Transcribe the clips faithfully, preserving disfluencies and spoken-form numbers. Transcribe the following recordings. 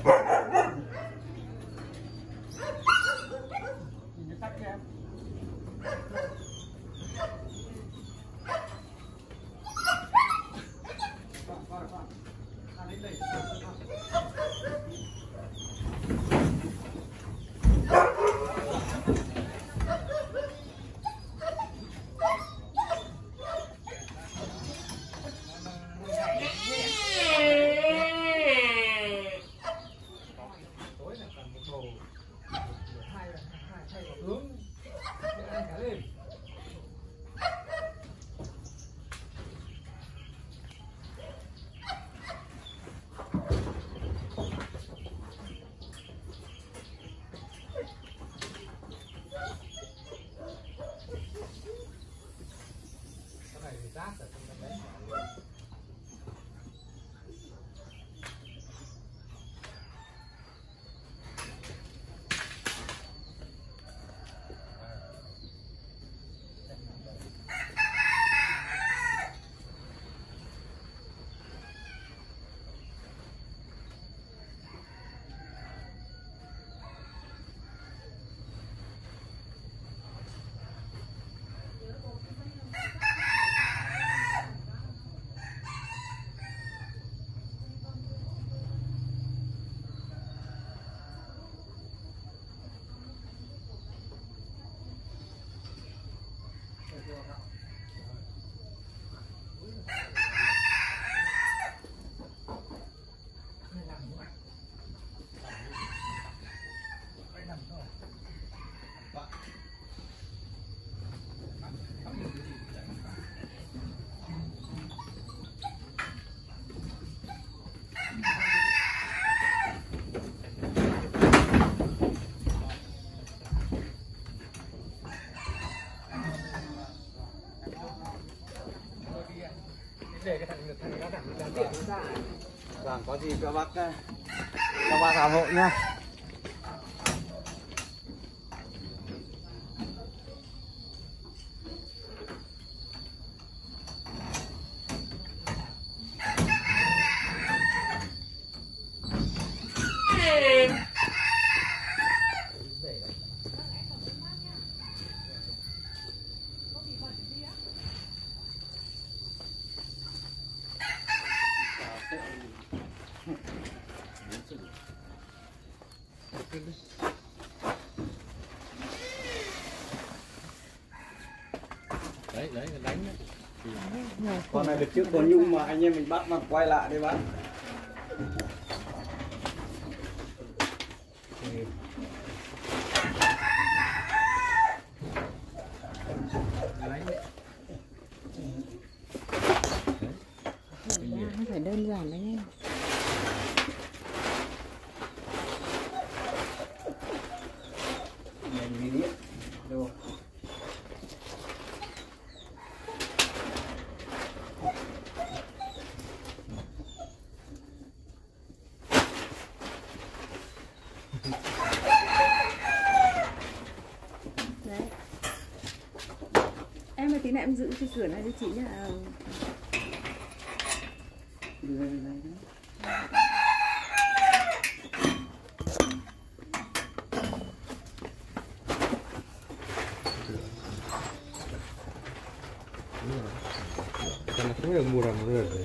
để cái thằng thằng nó thẳng dán điện nó ra. Vâng, có gì các bác các bác ủng hộ nha. Đấy, đấy, đánh đấy. Con này được trước con nhung mà anh em mình bắt mà quay lại đây bạn. Không phải đơn giản đấy nhé. Đấy. Em ơi, tí nữa em giữ cái cửa này cho chị nhá. Karena semua yang murah-murah deh.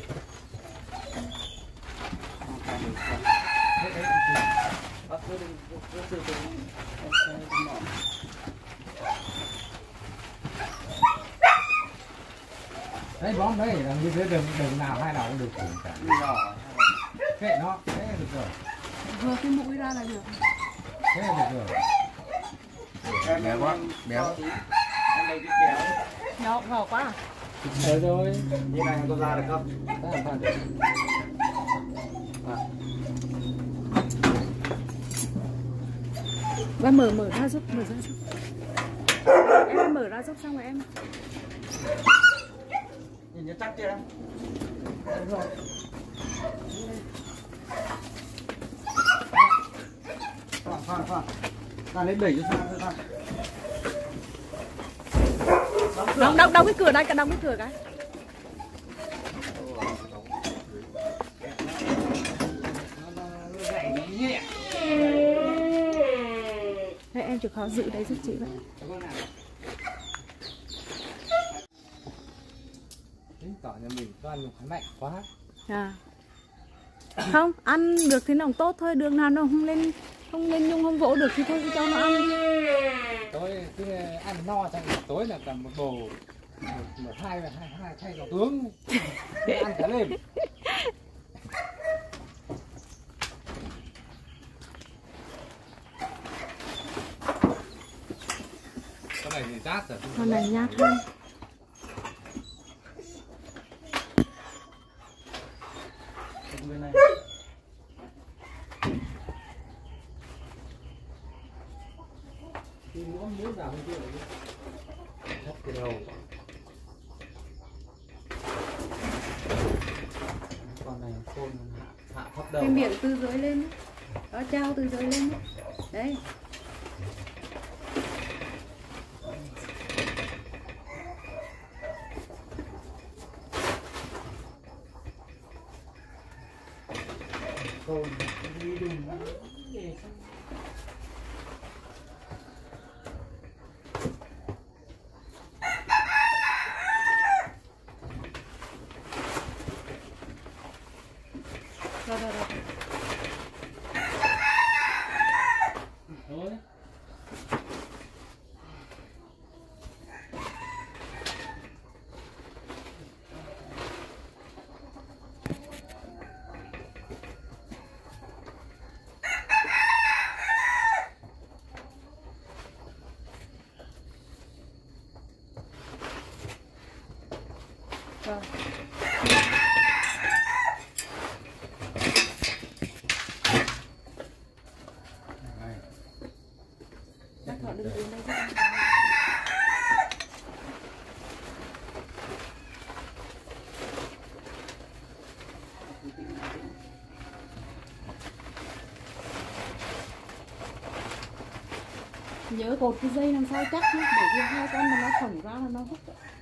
Đấy bón đấy, là như thế đường đường nào hai nào cũng được cả. Kệ nó, thế là được rồi. Vừa cái mũi ra là được. Thế là được rồi. Béo quá, béo. Em lấy cái kéo. Nhỏ gò quá à? Thế thôi. Như này có ra được không? Ra làm được. Và mở mở ra giúp, mở ra giúp. Em mở ra giúp xong rồi em. Nhìn nó chắc chưa em? Đúng rồi. Khoan khoan khoan. Ta lấy đẩy cho sao thôi ta. Đóng đóng đóng cái cửa đây, cả đóng cái cửa cái. Nó nhẹ em chịu khó giữ đấy giúp chị vậy. Chứng tỏ nhà mình có ăn khỏe mạnh quá. À. Không, ăn được thì nó tốt thôi, đường nào nó không lên không lên nhung không vỗ được thì thôi cứ cho nó ăn đi. Tối cứ ăn no xong tối là cầm một bồ một, một hai hai hai thay vào tướng ăn cả lên. Con này thì rát rồi. Con này nhát hơn. Bên này. Thì muốn muốn vào bên kia là thấp cái đầu. Con này khôn hạ thấp đầu. Cái miệng từ dưới lên đó, đó trao từ dưới lên đó. Đấy. Khôn đi đừng để Rồi rồi rồi. Thôi. Rồi. Bác họ đừng đứng đây cho em. Nhớ cột cái dây làm sao chắc nhé, để cho hai con mà nó thủng ra là nó hút.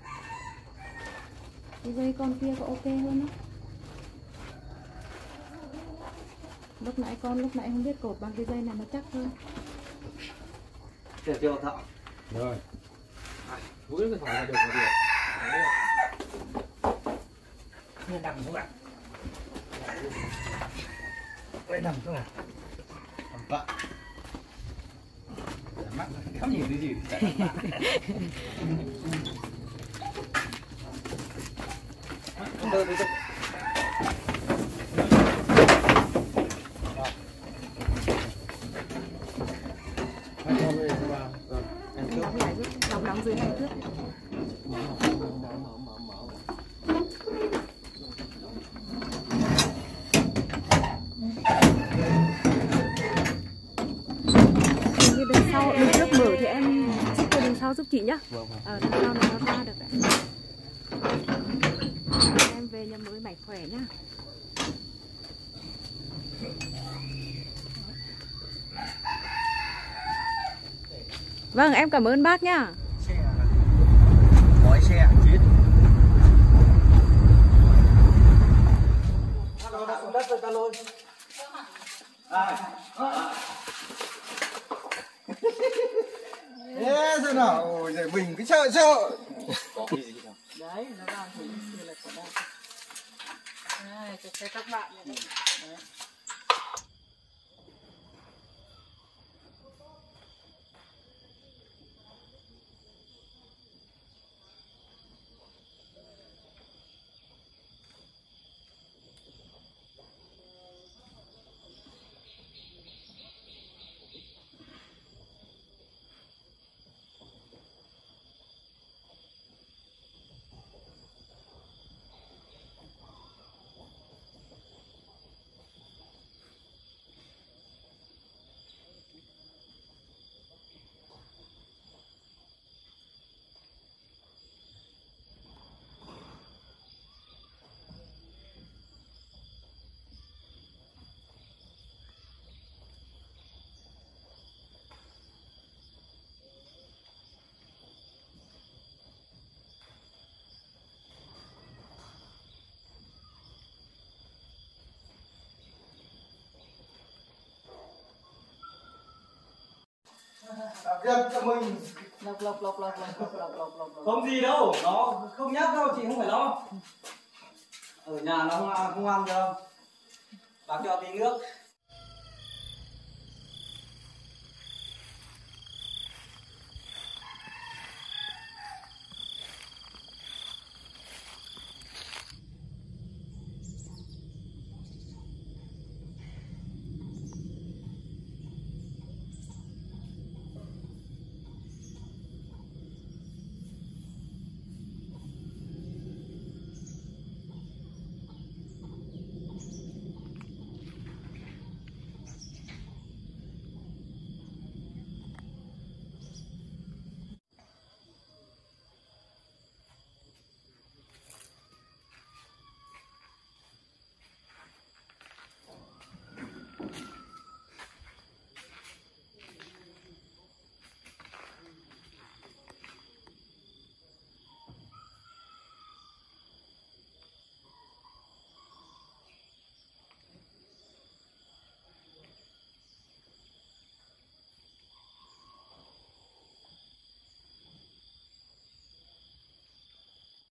Cái dây con kia có ok hơn đó. Lúc nãy con lúc nãy không biết cột bằng cái dây này nó chắc hơn. để cho thọ. Rồi. Mũi cái thỏi là được là được. Nên nằm các bạn. Quay nằm các bạn. Nằm vợ. Mắt không nhìn thấy gì. Không được thì Anh đóng lại giúp, đóng đóng dưới này trước. Cái đường sau, đường trước mở thì em xích cái đường sau giúp chị nhá. Ờ, đường sau này nó ra được đấy. Em về nhà mới mạnh khỏe nhá. Vâng, em cảm ơn bác nhá. Mói xe chết. Xuống đất rồi ta lôi. Thế thế nào? Ôi giời, mình cứ sợ sợ. Đấy, nó đang thấy là của đây. Đây, cho các bạn này. Đấy. việc cho mình. lộc lộc lộc lộc lộc lộc lộc lộc lộc Không gì đâu, nó không nhắc đâu, chị không phải lo. Ở nhà nó không, không ăn đâu. Bác cho tí nước.